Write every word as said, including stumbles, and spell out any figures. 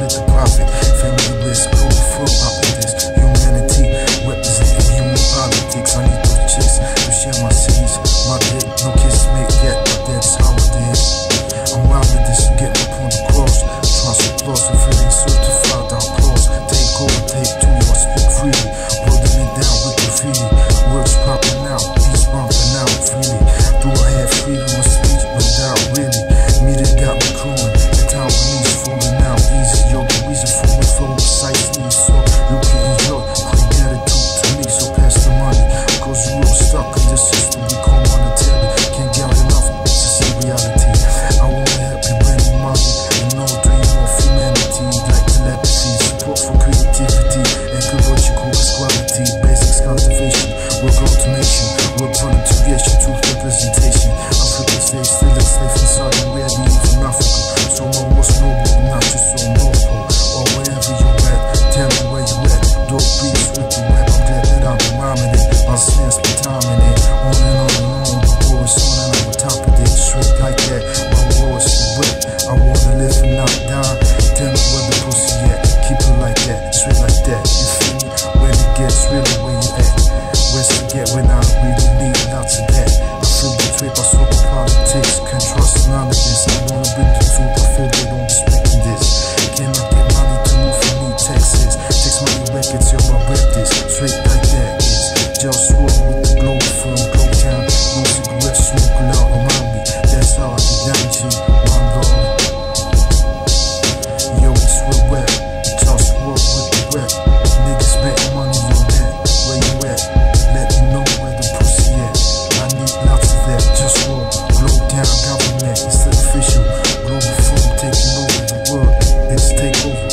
split the profit. Family risk, global full opposites. Humanity, representing human politics. I need those chicks to share my seeds. My dick, no kiss make yet, but that's how it is. I'm wild with this, I'm getting up on the cross. Trust applause, if it ain't certified, I'll applause. Take over, take two, I speak freely. Holding it down with graffiti. Words popping out, beats bumping out freely. Do I have freedom of speech? No doubt, really. Media got me crowing. The Taiwanese falling out easy. Yo, the reason for my flow precisely so you can enjoy. Quick gratitude to me, so pass the money. Cause you real stuck in this system we call monetary. Can't get enough to see reality. I wanna help you bring the money and no dream of humanity. Like telepathy, support for creativity, ecological equality, basics cultivation, work automation, work punctuation, truth representation. African slaves still enslaved in Saudi Arabia, from Africa. So my most noble, not just so noble. Or wherever you at, tell me where you at. Dope beats with the rap, I'm glad that I'm rhyming it. My snares be timing it, on and on and on. The war is on and I'm on top of it, straight like that. My war is so wet, I wanna live and not die. Tell me where the pussy at, keep it like that, straight like that. You feel me? When it gets really where you at. Where's to get when I really need lots of that. I feel betrayed by social politics, can't trust none of this. I wanna bring the truth, I feel they don't respect this. Cannot get money to move from me, Texas. Text money records, yo, I rep this, straight like that. It's just swirl with the glow from Glow Town. No cigarettes smoking out around me. That's how I get down to my lord. Yo, it's real wet. Just swirl with the rep. Niggas bet money on that. Where you at? Let me know where the pussy at. I need lots of that. Just roll. Glow Town government. It's official. Global film taking over the world. It's takeover.